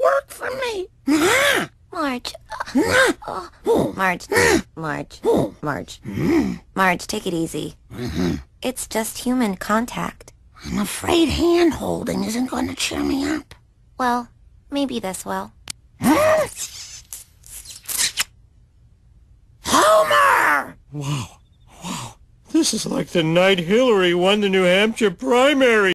work for me. Marge. Marge. Marge. Marge. Marge, take it easy. It's just human contact. I'm afraid hand-holding isn't going to cheer me up. Well, maybe this will. Homer! Wow. This is like the night Hillary won the New Hampshire primary.